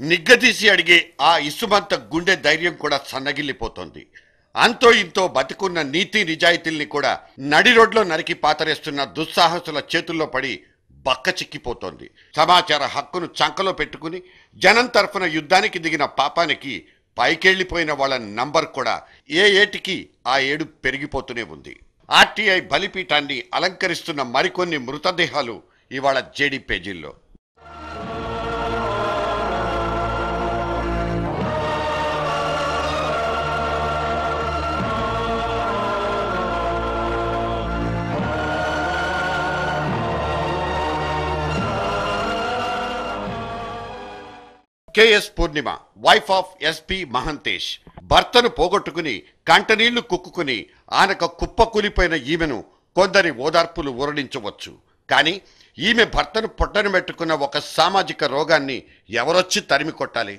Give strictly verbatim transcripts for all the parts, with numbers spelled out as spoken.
నిగ్గదీసి అడిగే ఆ ఇసుమంత గుండె ధైర్యం కూడా సన్నగిల్లిపోతోంది. అంతో ఇంతో బతికున్న నీతి నిజాయితీల్ని కూడా నడి రోడ్లో నరికి పాతరేస్తున్న దుస్సాహసుల చేతుల్లో పడి బక్క చిక్కిపోతోంది. సమాచార హక్కును చంకలో పెట్టుకుని జనం తరఫున యుద్ధానికి దిగిన పాపానికి పైకెళ్లిపోయిన వాళ్ళ నంబర్ కూడా ఏ ఏటికి ఆ ఏడు పెరిగిపోతూనే ఉంది. ఆర్టీఐ బలిపీఠాన్ని అలంకరిస్తున్న మరికొన్ని మృతదేహాలు ఇవాళ జేడీ పేజీల్లో. KS Purnima, wife of SP Mahantesh, భర్తను పోగొట్టుకుని కంటనీళ్లు కుక్కుని ఆనక కుప్పకూలిపోయిన ఈమెను కొందరి ఓదార్పులు ఊరడించవచ్చు. కానీ ఈమె భర్తను పొట్టను పెట్టుకున్న ఒక సామాజిక రోగాన్ని ఎవరొచ్చి తరిమి కొట్టాలి?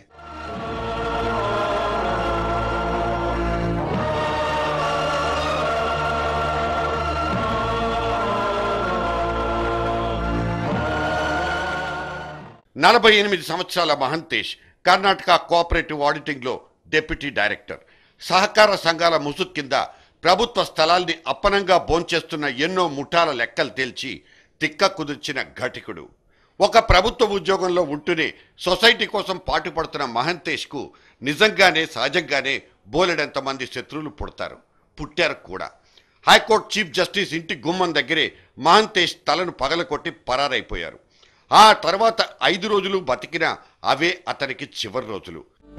నలభై ఎనిమిది సంవత్సరాల మహంతేష్ కర్ణాటక కోఆపరేటివ్ ఆడిటింగ్లో డిప్యూటీ డైరెక్టర్. సహకార సంఘాల ముసుగు కింద ప్రభుత్వ స్థలాల్ని అప్పనంగా భోంచేస్తున్న ఎన్నో ముఠాల లెక్కలు తేల్చి తిక్క కుదిర్చిన ఘటికుడు. ఒక ప్రభుత్వ ఉద్యోగంలో ఉంటూనే సొసైటీ కోసం పాటుపడుతున్న మహంతేష్కు నిజంగానే సహజంగానే బోలెడంతమంది శత్రువులు పుడతారు, పుట్టారు కూడా. హైకోర్టు చీఫ్ జస్టిస్ ఇంటి గుమ్మం దగ్గరే మహంతేష్ తలను పగలకొట్టి పరారైపోయారు. ఆ తర్వాత ఐదు రోజులు బతికిన అవే అతనికి చివరి రోజులు.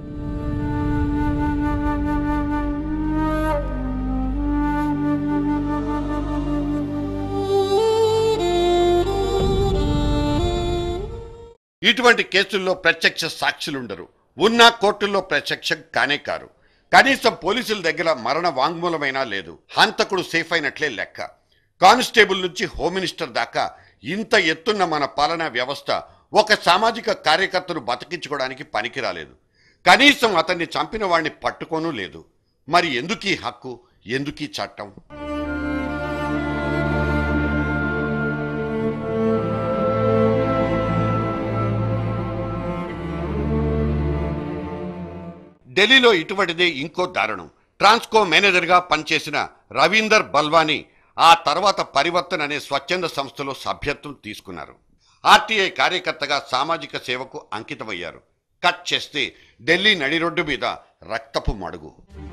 ఇటువంటి కేసుల్లో ప్రత్యక్ష సాక్షులుండరు, ఉన్న కోర్టుల్లో ప్రత్యక్షం కానే కారు. కనీసం పోలీసుల దగ్గర మరణ వాంగ్మూలమైనా లేదు. హంతకుడు సేఫ్ అయినట్లే లెక్క. కానిస్టేబుల్ నుంచి హోమ్ మినిస్టర్ దాకా ఇంత ఎత్తున్న మన పాలనా వ్యవస్థ ఒక సామాజిక కార్యకర్తను బతికించుకోవడానికి పనికిరాలేదు. కనీసం అతన్ని చంపిన వాడిని పట్టుకోనూ లేదు. మరి ఎందుకీ హక్కు, ఎందుకీ చట్టం? ఢిల్లీలో ఇటువంటిదే ఇంకో దారుణం. ట్రాన్స్కో మేనేజర్గా పనిచేసిన రవీందర్ బల్వానీ ఆ తర్వాత పరివర్తన అనే స్వచ్ఛంద సంస్థలో సభ్యత్వం తీసుకున్నారు. ఆర్టీఐ కార్యకర్తగా సామాజిక సేవకు అంకితమయ్యారు. కట్ చేస్తే ఢిల్లీ నడి రోడ్డు మీద రక్తపు మడుగు.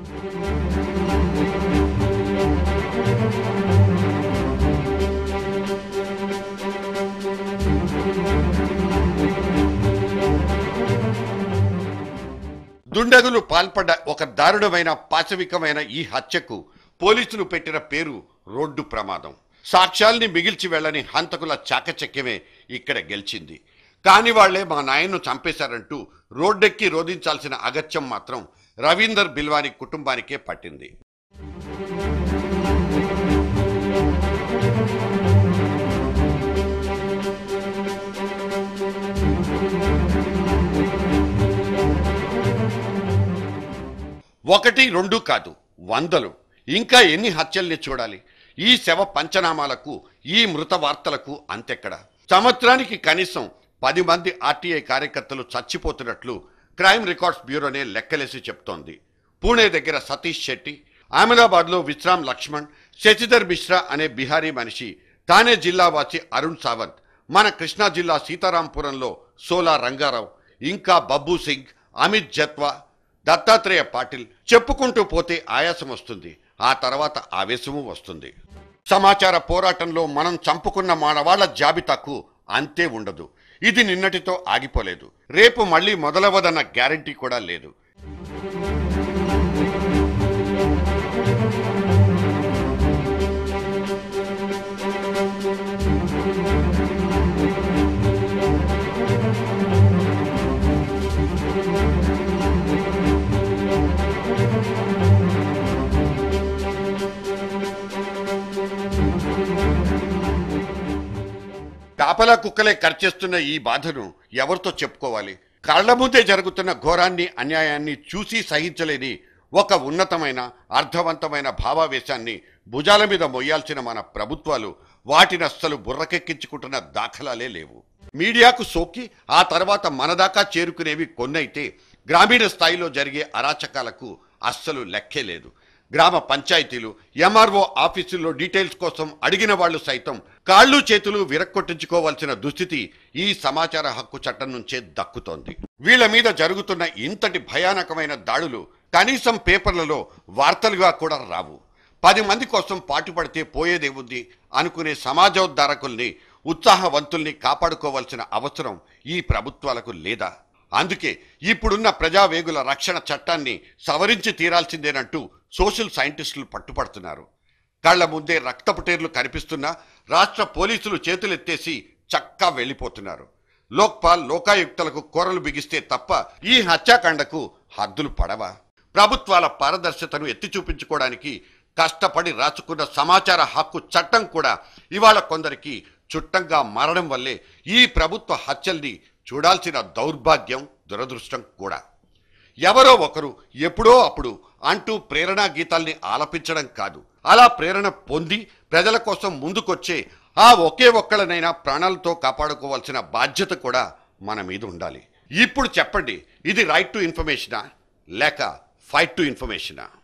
దుండగులు పాల్పడ్డ ఒక దారుణమైన పాశవికమైన ఈ హత్యకు పోలీసులు పెట్టిన పేరు రోడ్డు ప్రమాదం. సాక్ష్యాల్ని మిగిల్చి వెళ్ళని హంతకుల చాకచక్యమే ఇక్కడ గెలిచింది. కాని వాళ్లే మా నాయన్ను చంపేశారంటూ రోడ్డెక్కి రోధించాల్సిన అగత్యం మాత్రం రవీందర్ బిల్వానీ కుటుంబానికే పట్టింది. ఒకటి రెండు కాదు, వందలు, ఇంకా ఎన్ని హత్యల్ని చూడాలి? ఈ శవ పంచనామాలకు, ఈ మృత వార్తలకు అంతెక్కడ? సంవత్సరానికి కనీసం పది మంది ఆర్టీఐ కార్యకర్తలు చచ్చిపోతున్నట్లు క్రైమ్ రికార్డ్స్ బ్యూరోనే లెక్కలేసి చెప్తోంది. పూణే దగ్గర సతీష్ శెట్టి, అహ్మదాబాద్లో విశ్రామ్ లక్ష్మణ్, శశిధర్ మిశ్రా అనే బిహారీ మనిషి, థానే జిల్లావాసి అరుణ్ సావంత్, మన కృష్ణా జిల్లా సీతారాంపురంలో సోలా రంగారావు, ఇంకా బబ్బూ సింగ్, అమిత్ జత్వా, దత్తాత్రేయ పాటిల్, చెప్పుకుంటూ పోతే ఆయాసం వస్తుంది. ఆ తర్వాత ఆవేశము వస్తుంది. సమాచార పోరాటంలో మనం చంపుకున్న మానవాళ్ల జాబితాకు అంతే ఉండదు. ఇది నిన్నటితో ఆగిపోలేదు, రేపు మళ్ళీ మొదలవదన్న గ్యారంటీ కూడా లేదు. కాపలా కుక్కలే ఖర్చేస్తున్న ఈ బాధను ఎవరితో చెప్పుకోవాలి? కళ్ల ముందే జరుగుతున్న ఘోరాన్ని, అన్యాయాన్ని చూసి సహించలేని ఒక ఉన్నతమైన అర్థవంతమైన భావావేశాన్ని భుజాల మీద మొయ్యాల్సిన మన ప్రభుత్వాలు వాటిని అస్సలు బుర్రకెక్కించుకుంటున్న దాఖలాలే లేవు. మీడియాకు సోకి ఆ తర్వాత మనదాకా చేరుకునేవి కొన్నైతే గ్రామీణ స్థాయిలో జరిగే అరాచకాలకు అస్సలు లెక్కే లేదు. గ్రామ పంచాయతీలు, ఎంఆర్ఓ ఆఫీసుల్లో డీటెయిల్స్ కోసం అడిగిన వాళ్లు సైతం కాళ్ళు చేతులు విరక్కొట్టించుకోవాల్సిన దుస్థితి ఈ సమాచార హక్కు చట్టం నుంచే దక్కుతోంది. వీళ్ల మీద జరుగుతున్న ఇంతటి భయానకమైన దాడులు కనీసం పేపర్లలో వార్తలుగా కూడా రావు. పది మంది కోసం పాటుపడితే పోయేదేముంది అనుకునే సమాజోద్ధారకుల్ని, ఉత్సాహవంతుల్ని కాపాడుకోవాల్సిన అవసరం ఈ ప్రభుత్వాలకు లేదా? అందుకే ఇప్పుడున్న ప్రజావేగుల రక్షణ చట్టాన్ని సవరించి తీరాల్సిందేనంటూ సోషల్ సైంటిస్టులు పట్టుపడుతున్నారు. కళ్ల ముందే రక్తపుటేర్లు కనిపిస్తున్నా రాష్ట్ర పోలీసులు చేతులెత్తేసి చక్కా వెళ్లిపోతున్నారు. లోక్పాల్, లోకాయుక్తలకు కూరలు బిగిస్తే తప్ప ఈ హత్యాకాండకు హద్దులు పడవా? ప్రభుత్వాల పారదర్శకతను ఎత్తి చూపించుకోవడానికి కష్టపడి రాసుకున్న సమాచార హక్కు చట్టం కూడా ఇవాళ కొందరికి చుట్టంగా మారడం వల్లే ఈ ప్రభుత్వ హత్యల్ని చూడాల్సిన దౌర్భాగ్యం, దురదృష్టం కూడా. ఎవరో ఒకరు ఎప్పుడో అప్పుడు అంటూ ప్రేరణా గీతాల్ని ఆలపించడం కాదు, అలా ప్రేరణ పొంది ప్రజల కోసం ముందుకొచ్చే ఆ ఒకే ఒక్కళ్ళనైనా ప్రాణాలతో కాపాడుకోవాల్సిన బాధ్యత కూడా మన మీద ఉండాలి. ఇప్పుడు చెప్పండి, ఇది రైట్ టు ఇన్ఫర్మేషనా లేక ఫైట్ టు ఇన్ఫర్మేషనా?